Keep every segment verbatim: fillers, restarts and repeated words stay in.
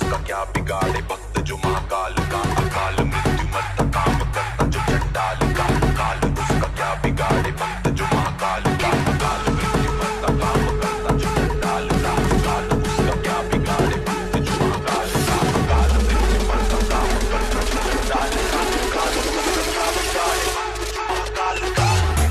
उसका क्या बिगाड़े भक्त जो महाकाल का, अकाल मृत्यु मरता काम करता जो चंडाल का, काल उसका क्या बिगाड़े भक्त जो महाकाल का, अकाल मृत्यु मरता काम करता जो चंडाल का, काल उसका क्या बिगाड़े भक्त जो महाकाल का, अकाल मृत्यु मरता काम करता जो चंडाल का, काल उसका क्या बिगाड़े भक्त जो महाकाल का।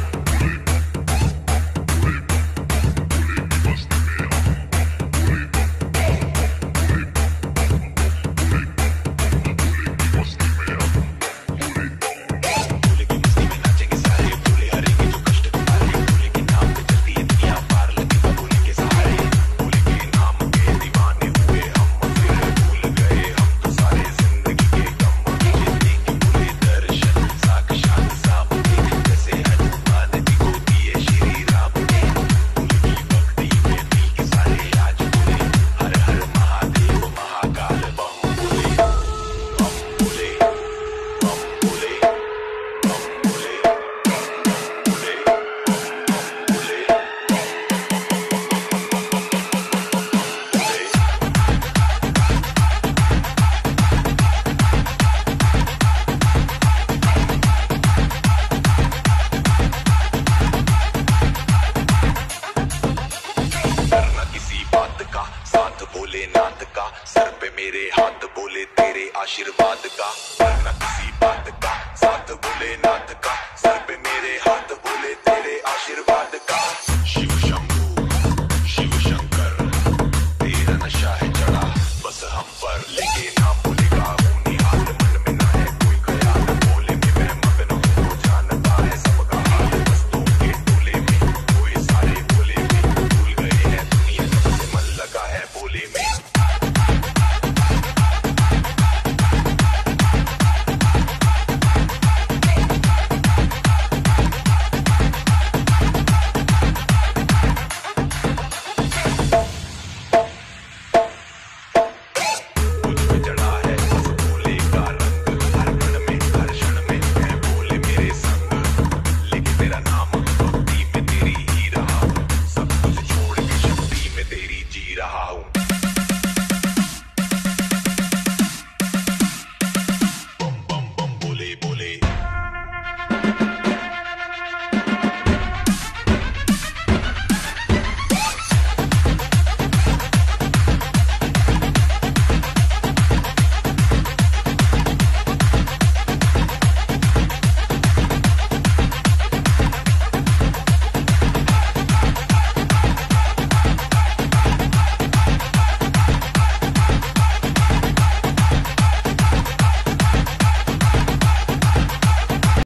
नाथ का सर पे मेरे हाथ बोले तेरे आशीर्वाद का, वरना किसी बात का साथ बोले नाथ का सर पे मेरे हाथ बोले तेरे आशीर्वाद का। शिव शंभू शिव शंकर तेरा नशा है चढ़ा बस हम पर, लेके ना बोलेगा हूँ निहाल मन में ना है कोई ख्याल, बोले में मैं मगन हूँ तो जानता है सबका हाल, बस्तों के टोले में कोई सारे बोले में भूल गए हैं दुनिया जब से मन लगा है बोले में। जी रहा हूँ।